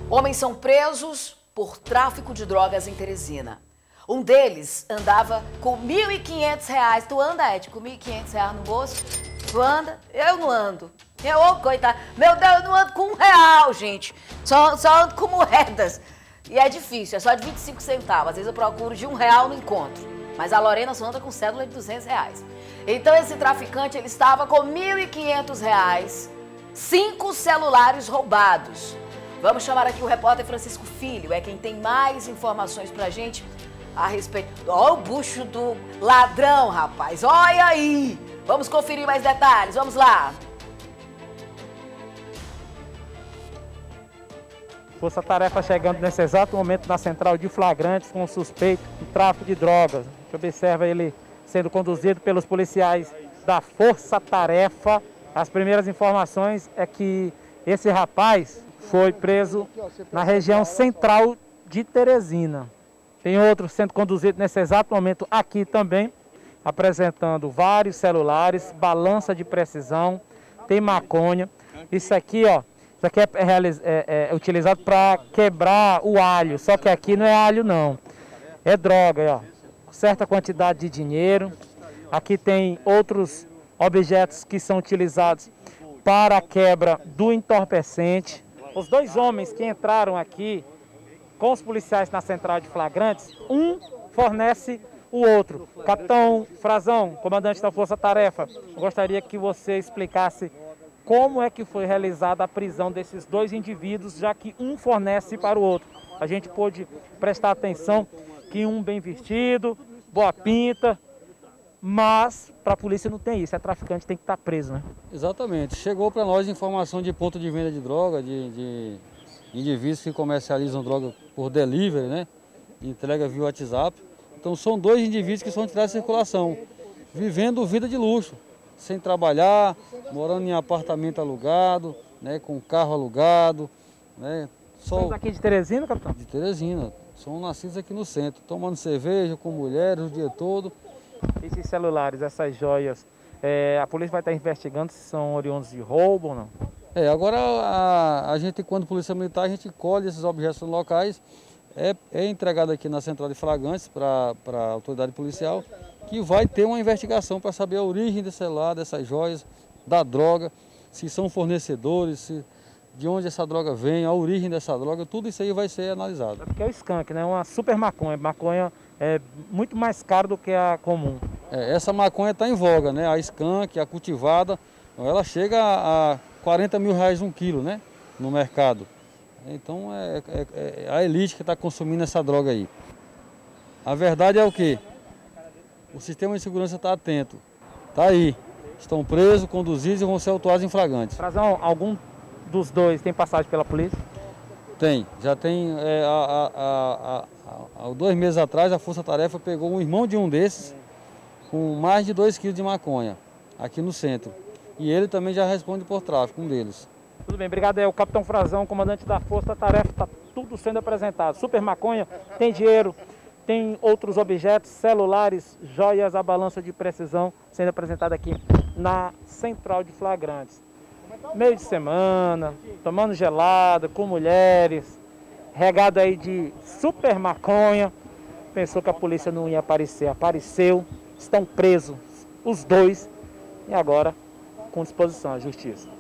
Homens são presos por tráfico de drogas em Teresina. Um deles andava com R$ 1.500. Tu anda, Ed, com R$ 1.500 no bolso? Tu anda? Eu não ando. Coitado. Meu Deus, eu não ando com R$ 1, gente. Só ando com moedas. E é difícil, é só de 25 centavos. Às vezes eu procuro de R$ 1, não encontro. Mas a Lorena só anda com cédula de R$ 200. Então esse traficante, ele estava com R$ 1.500, 5 celulares roubados. Vamos chamar aqui o repórter Francisco Filho, é quem tem mais informações pra gente a respeito. Olha o bucho do ladrão, rapaz, olha aí! Vamos conferir mais detalhes, vamos lá! Força Tarefa chegando nesse exato momento na central de flagrantes com o suspeito de tráfico de drogas. A gente observa ele sendo conduzido pelos policiais da Força Tarefa. As primeiras informações é que esse rapaz foi preso na região central de Teresina. Tem outro sendo conduzido nesse exato momento aqui também, apresentando vários celulares, balança de precisão, tem maconha. Isso aqui, ó, isso aqui é utilizado para quebrar o alho, só que aqui não é alho não, é droga, ó. Certa quantidade de dinheiro. Aqui tem outros objetos que são utilizados para a quebra do entorpecente. Os dois homens que entraram aqui com os policiais na central de flagrantes, um fornece o outro. Capitão Frazão, comandante da Força Tarefa, gostaria que você explicasse como é que foi realizada a prisão desses dois indivíduos, já que um fornece para o outro. A gente pôde prestar atenção que um bem vestido, boa pinta, mas para a polícia não tem isso, é traficante, tem que estar preso, né? Exatamente. Chegou para nós informação de ponto de venda de droga, de indivíduos que comercializam droga por delivery, né? Entrega via WhatsApp. Então são dois indivíduos que são tirados de circulação, vivendo vida de luxo, sem trabalhar, morando em apartamento alugado, né? Com carro alugado, né? São daqui de Teresina, capitão? De Teresina. São nascidos aqui no centro, tomando cerveja com mulheres o dia todo. Esses celulares, essas joias, a polícia vai estar investigando se são oriundos de roubo ou não? Agora a gente, quando polícia militar, a gente colhe esses objetos nos locais, é entregado aqui na central de flagrantes para a autoridade policial, que vai ter uma investigação para saber a origem desse celular, dessas joias, da droga, se são fornecedores, de onde essa droga vem, a origem dessa droga, tudo isso aí vai ser analisado. Porque é o skunk, né? Uma super maconha. Maconha é muito mais cara do que a comum. Essa maconha está em voga, né? A skunk, a cultivada, ela chega a R$ 40 mil um quilo, né? No mercado. Então é a elite que está consumindo essa droga aí. A verdade é o quê? O sistema de segurança está atento. Está aí. Estão presos, conduzidos e vão ser autuados em flagrantes. Frazão, algum dos dois tem passagem pela polícia? Tem. Já tem. Há 2 meses atrás, a Força Tarefa pegou um irmão de um desses com mais de 2 quilos de maconha aqui no centro. E ele também já responde por tráfico, um deles. Tudo bem, obrigado. É o capitão Frazão, comandante da Força Tarefa, está tudo sendo apresentado. Super maconha, tem dinheiro, tem outros objetos, celulares, joias, a balança de precisão sendo apresentada aqui na central de flagrantes. Meio de semana, tomando gelada, com mulheres, regado aí de super maconha. Pensou que a polícia não ia aparecer, apareceu. Estão presos os dois e agora com disposição à justiça.